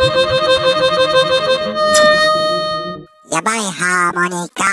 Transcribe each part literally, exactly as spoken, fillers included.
やばいハーモニカ。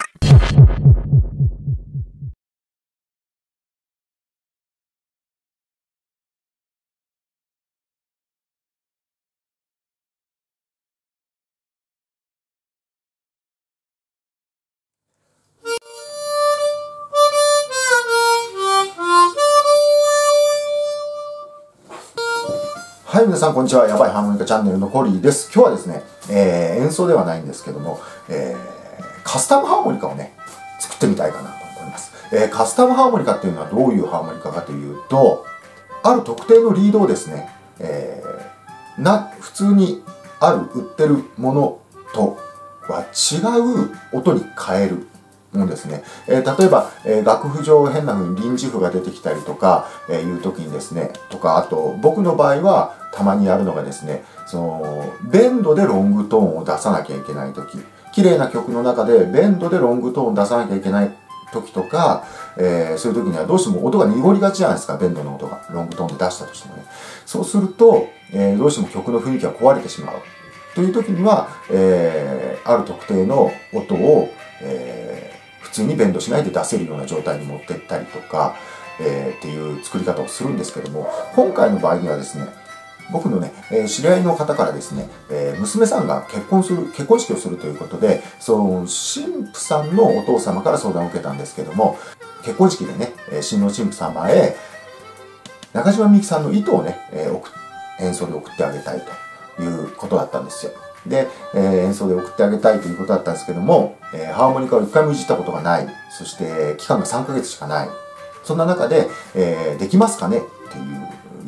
はい、皆さんこんにちは。やばいハーモニカチャンネルのコリーです。今日はですね、えー、演奏ではないんですけども、えー、カスタムハーモニカをね、作ってみたいかなと思います。えー、カスタムハーモニカっていうのはどういうハーモニカかというと、ある特定のリードをですね、えー、な、普通にある売ってるものとは違う音に変えるものですね。えー、例えば、えー、楽譜上変な風に臨時譜が出てきたりとか、えー、いう時にですね、とか、あと僕の場合はたまにやるのがですね、そのベンドでロングトーンを出さなきゃいけない時、綺麗な曲の中でベンドでロングトーンを出さなきゃいけない時とか、えー、そういう時にはどうしても音が濁りがちじゃないですか、ベンドの音がロングトーンで出したとしてもね。そうすると、えー、どうしても曲の雰囲気が壊れてしまうという時には、えー、ある特定の音を、えー普通にベンドしないで出せるような状態に持っていったりとか、えー、っていう作り方をするんですけども、今回の場合にはですね、僕のね、えー、知り合いの方からですね、えー、娘さんが結婚する、結婚式をするということで、その新婦さんのお父様から相談を受けたんですけども、結婚式でね、新郎新婦様へ中島みゆきさんの糸をね、えー、演奏で送ってあげたいということだったんですよ。で、えー、演奏で送ってあげたいということだったんですけども、えー、ハーモニカを一回もいじったことがない。そして、期間がさんかげつしかない。そんな中で、えー、できますかねっていう、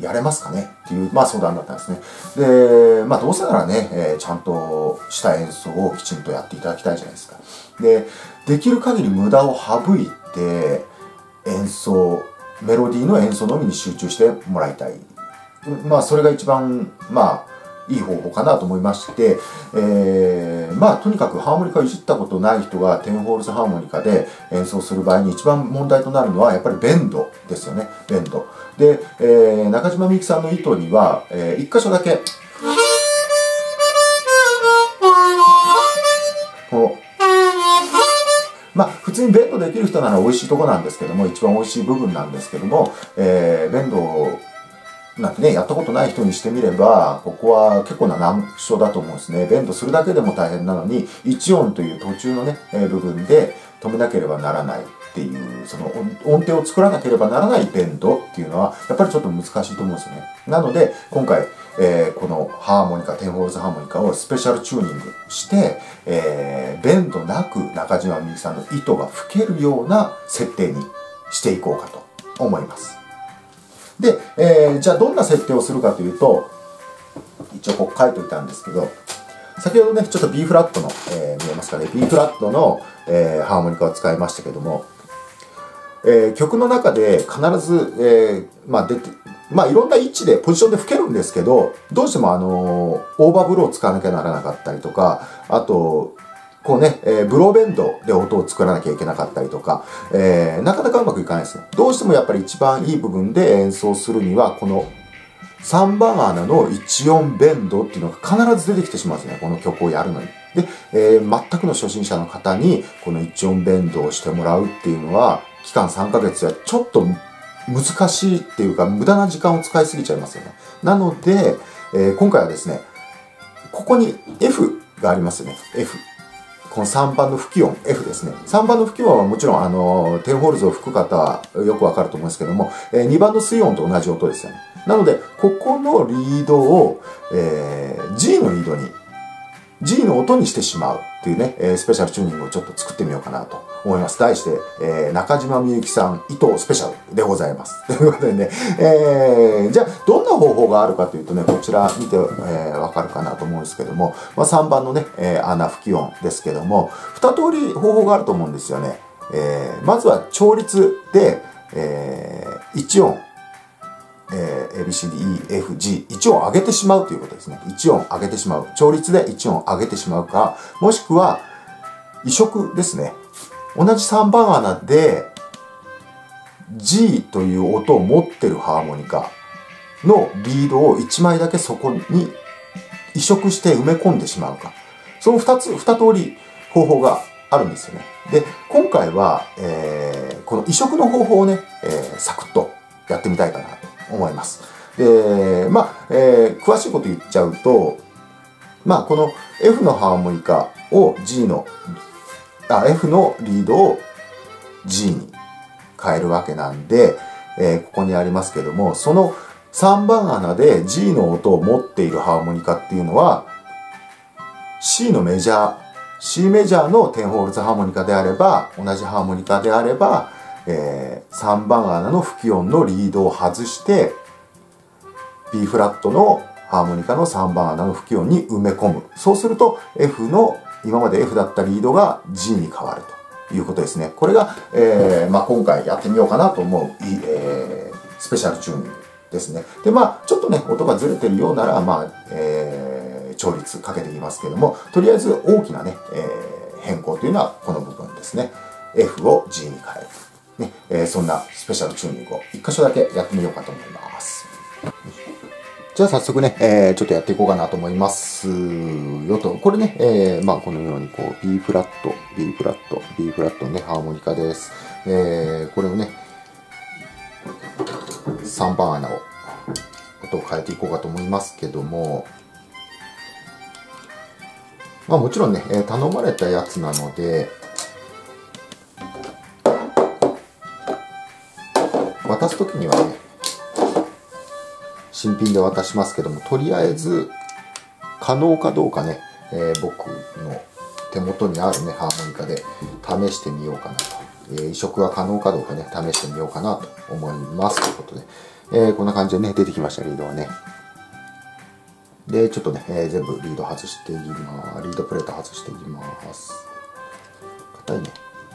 やれますかねっていう、まあ相談だったんですね。で、まあどうせならね、えー、ちゃんとした演奏をきちんとやっていただきたいじゃないですか。で、できる限り無駄を省いて、演奏、メロディーの演奏のみに集中してもらいたい。まあそれが一番、まあ、いい方法かなと思いまして、えー、まあとにかくハーモニカをいじったことない人がテンホールズハーモニカで演奏する場合に一番問題となるのはやっぱりベンドですよね。ベンド。で、えー、中島みゆきさんの糸には、えー、一箇所だけ、こう、まあ普通にベンドできる人なら美味しいとこなんですけども、一番美味しい部分なんですけども、えー、ベンドをなんてね、やったことない人にしてみれば、ここは結構な難所だと思うんですね。ベンドするだけでも大変なのに、いち音という途中のね、部分で止めなければならないっていう、その音程を作らなければならないベンドっていうのは、やっぱりちょっと難しいと思うんですよね。なので、今回、えー、このハーモニカ、テンホールズハーモニカをスペシャルチューニングして、えー、ベンドなく中島みゆきさんの糸が吹けるような設定にしていこうかと思います。で、えー、じゃあどんな設定をするかというと、一応ここ書いておいたんですけど、先ほどね、ちょっと B フラットの、えー、見えますかね、B フラットの、えー、ハーモニカを使いましたけども、えー、曲の中で必ず、えー、まあ出て、まあいろんな位置で、ポジションで吹けるんですけど、どうしてもあのー、オーバーブローを使わなきゃならなかったりとか、あと、こうね、えー、ブローベンドで音を作らなきゃいけなかったりとか、えー、なかなかうまくいかないですね。どうしてもやっぱり一番いい部分で演奏するには、このさんばん穴のいち音ベンドっていうのが必ず出てきてしまうんですね。この曲をやるのに。で、えー、全くの初心者の方にこのいち音ベンドをしてもらうっていうのは、期間さんかげつはちょっと難しいっていうか、無駄な時間を使いすぎちゃいますよね。なので、えー、今回はですね、ここに F がありますよね。F。このさんばんの吹き音、F ですね。さんばんの吹き音はもちろん、あの、テンホールズを吹く方はよくわかると思うんですけども、えー、にばんの水音と同じ音ですよね。なので、ここのリードを、えー、G のリードに、G の音にしてしまうっていうね、えー、スペシャルチューニングをちょっと作ってみようかなと思います。題して、えー、中島みゆきさん、糸スペシャルでございます。ということでね、えー、じゃあ、どんな方法があるかというとね、こちら見て、えー、わかるかなと思うんですけども、まあ、さんばんのね、えー、穴吹き音ですけども、二通り方法があると思うんですよね。えー、まずは調律で、えー、いち音、えー、エービーシーディーイーエフジー、いち音上げてしまうということですね。いち音上げてしまう。調律でいち音上げてしまうか、もしくは、移植ですね。同じさんばん穴で、G という音を持ってるハーモニカのリードをいちまいだけそこに移植して埋め込んでしまうか。その二つ、二通り方法があるんですよね。で、今回は、えー、この移植の方法をね、えー、サクッとやってみたいかなと思います。で、まあ、えー、詳しいこと言っちゃうと、まあ、この F のハーモニカを G の、あ、F のリードを G に変えるわけなんで、えー、ここにありますけども、そのさんばん穴で G の音を持っているハーモニカっていうのは、C のメジャー、C メジャーのテンホールズハーモニカであれば、同じハーモニカであれば、えー、さんばん穴の不協音のリードを外して、B フラットのハーモニカのさんばん穴の不協音に埋め込む。そうすると F の、今まで F だったリードが G に変わるということですね。これが、えーまあ、今回やってみようかなと思う、えー、スペシャルチューニングですね。で、まあ、ちょっとね、音がずれてるようなら、まあ、えー、調律かけていきますけども、とりあえず大きなね、えー、変更というのはこの部分ですね。F を G に変える。ね、えー、そんなスペシャルチューニングを一箇所だけやってみようかと思います。じゃあ早速ね、えー、ちょっとやっていこうかなと思いますよと。これね、えー、まあこのようにこう B フラット、B フラット、B フラットのね、ハーモニカです。えー、これをね、さんばん穴を、音を変えていこうかと思いますけども、まあもちろんね、えー、頼まれたやつなので、渡すときにはね、新品で渡しますけども、とりあえず可能かどうかね、えー、僕の手元にあるね、ハーモニカで試してみようかなと。えー、移植は可能かどうかね、試してみようかなと思います。ということで、えー、こんな感じでね、出てきました、リードはね。で、ちょっとね、えー、全部リード外していきます。リードプレート外していきます。硬いね。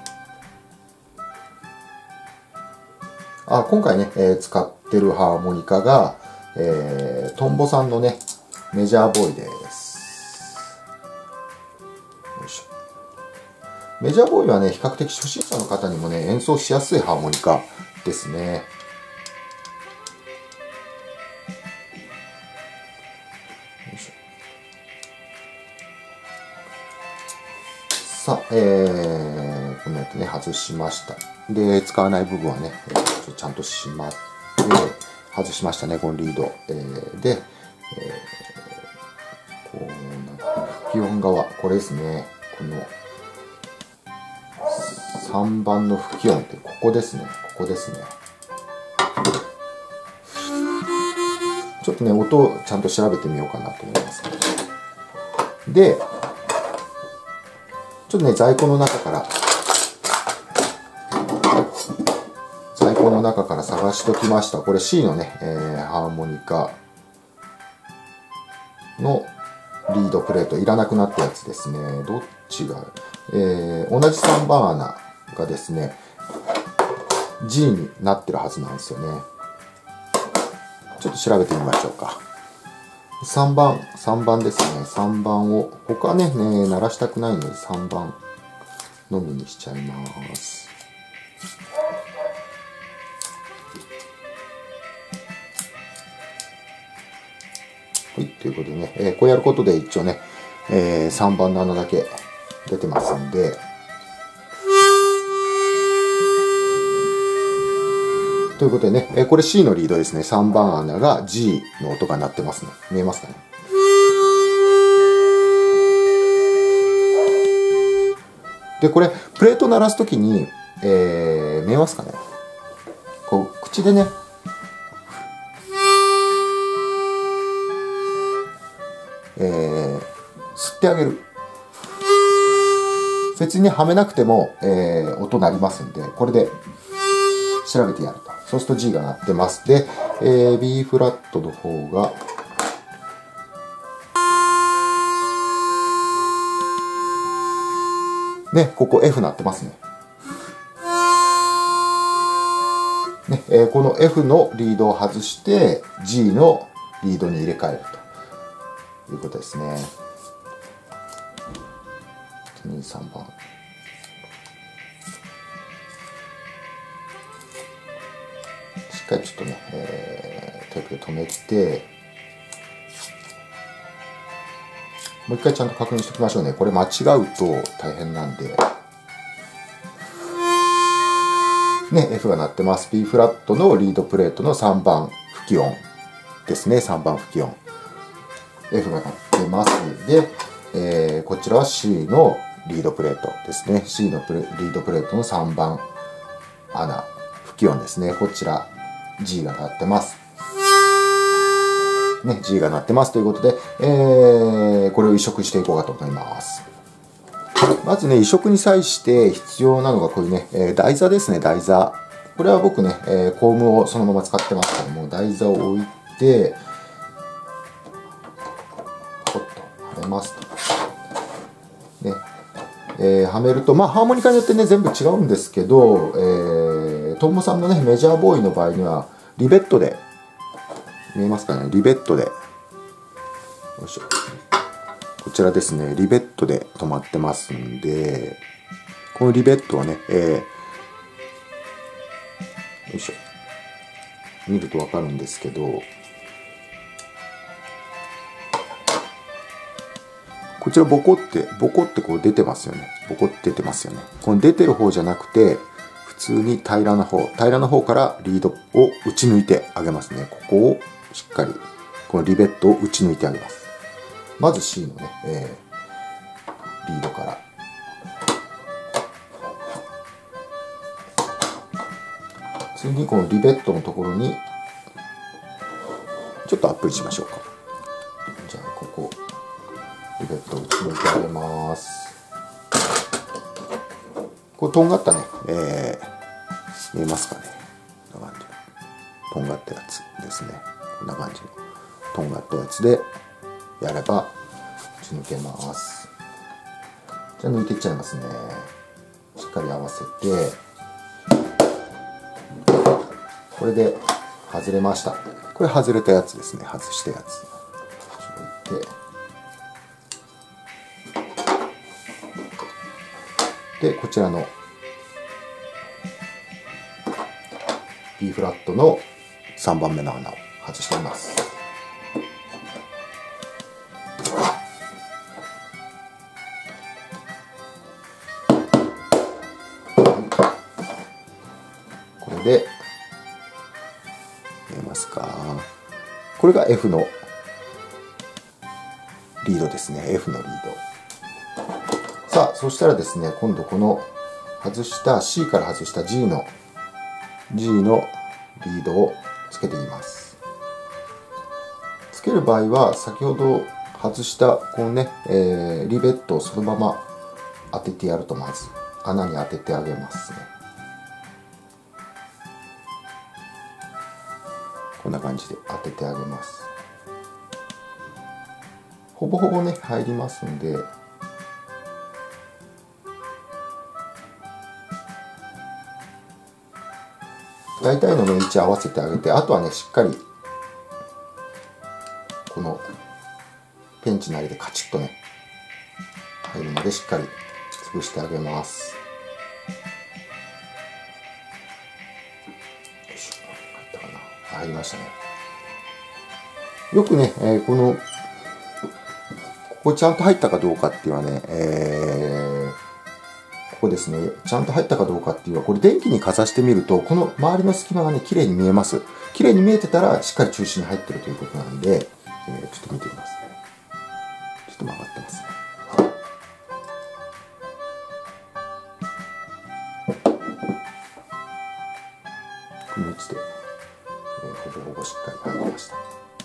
あ、今回ね、えー、使ってるハーモニカが、えー、トンボさんのね、メジャーボーイです。よいしょ。メジャーボーイはね、比較的初心者の方にもね、演奏しやすいハーモニカですね。よいしょ。さあ、えー、このやつね、外しました。で、使わない部分はね、ちゃんとしまって、外しましたね、このリード。えー、で、えー、こうなって、不協音側、これですね。このさんばんの不協音って、ここですね。ここですね。ちょっとね、音をちゃんと調べてみようかなと思います。で、ちょっとね、在庫の中から、在庫の中から探しときました。これ C のね、えー、ハーモニカのリードプレートいらなくなったやつですね。どっちが、えー、同じさんばん穴がですね、G になってるはずなんですよね。ちょっと調べてみましょうか。さんばん、さんばんですね。さんばんを、他はね、ね、鳴らしたくないのでさんばんのみにしちゃいます。はい、ということでね、えー、こうやることで一応ね、えー、さんばんの穴だけ出てますんで、ということでね、えー、これ C のリードですね。さんばん穴が G の音が鳴ってますね。見えますかね。で、これ、プレート鳴らすときに、えー、見えますかね。こう、口でね、えー、吸ってあげる。別にはめなくても、えー、音鳴りますんで、これで調べてやると。そうすると G が鳴ってます。で、えー、B フラットの方が、ね、ここ F 鳴ってますね。ね、えー、この F のリードを外して G のリードに入れ替えるということですね。に、さんばん。しっかりちょっとね、えー、テープで留めて、 もう一回ちゃんと確認しておきましょうね。これ間違うと大変なんで。ね、F が鳴ってます。B フラットのリードプレートのさんばん吹き音ですね。さんばん吹き音。F が鳴ってます。で、えー、こちらは C のリードプレートですね。C のプレリードプレートのさんばん穴、吹き音ですね。こちら G が鳴ってます。ね、G が鳴ってますということで、えー、これを移植していこうかと思います。まずね、移植に際して必要なのがこういうね、えー、台座ですね、台座。これは僕ね、えー、コームをそのまま使ってますけども、台座を置いて、ちょっとはめますと。ね、えー、はめると、まあ、ハーモニカによってね、全部違うんですけど、えー、トンボさんのね、メジャーボーイの場合には、リベットで、見えますかね、リベットで、よいしょ。こちらですね、リベットで止まってますんで、このリベットはね、えー、よいしょ。見るとわかるんですけど、こちらボコって、ボコってこう出てますよね。ボコって出てますよね。この出てる方じゃなくて、普通に平らな方、平らな方からリードを打ち抜いてあげますね。ここをしっかり、このリベットを打ち抜いてあげます。まず C のね、えー、リードから。次にこのリベットのところに、ちょっとアップにしましょうか。じゃあ、ここ、リベットを打ち抜いてあげます。これ、とんがったね、えー、見えますかね。こんな感じの。とんがったやつですね。こんな感じの。とんがったやつで、やれば打ち抜けます。じゃあ抜いていっちゃいますね。しっかり合わせて、これで外れました。これ外れたやつですね。外したやつ。置いて、でこちらの B フラットのさんばんめの穴を外しています。で、見えますか？これが F のリードですね。F のリード。さあ、そしたらですね、今度この外した C から外した G の G のリードをつけています。つける場合は、先ほど外したこのね、えー、リベットをそのまま当ててやると、まず穴に当ててあげますね。こんな感じで当ててあげます。ほぼほぼね、入りますんで、大体のね、位置合わせてあげて、あとはね、しっかり、このペンチなりでカチッとね、入るので、しっかり潰してあげます。よいしょ、入ったかな。入りましたね。よくね、えー、この、ここちゃんと入ったかどうかっていうのはね、えー、ここですね、ちゃんと入ったかどうかっていうのは、これ電気にかざしてみると、この周りの隙間がね、綺麗に見えます。綺麗に見えてたら、しっかり中心に入ってるということなんで、えー、ちょっと見てみますね。ちょっと曲がってますね。この位置で、えー、ほぼほぼしっかり入りました。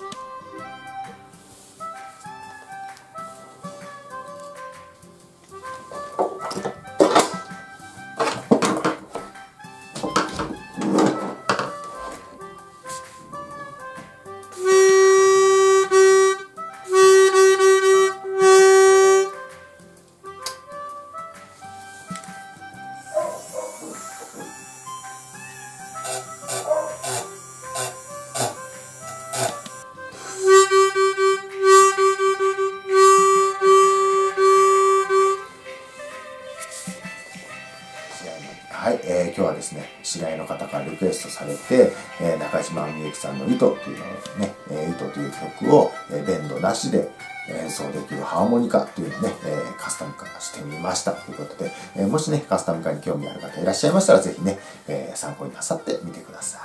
はい、えー、今日はですね、知り合いの方からリクエストされて、えー、中島みゆきさんの糸というのをね、えー、糸という曲を、えー、ベンドなしで、 演奏できるハーモニカというのをね、えー、カスタム化してみましたということで、えー、もしねカスタム化に興味ある方いらっしゃいましたら是非ね、えー、参考になさってみてください。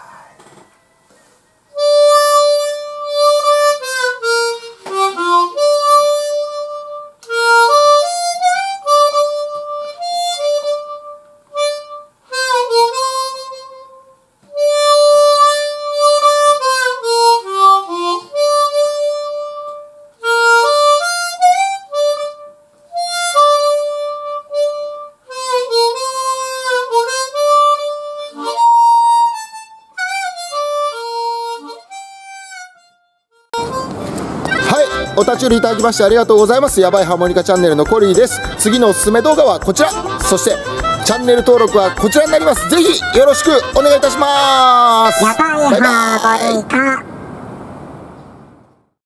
お立ち寄りいただきましてありがとうございます。やばいハーモニカチャンネルのコリーです。次のおすすめ動画はこちら、そしてチャンネル登録はこちらになります。ぜひよろしくお願いいたします。 やばいハーモニカ。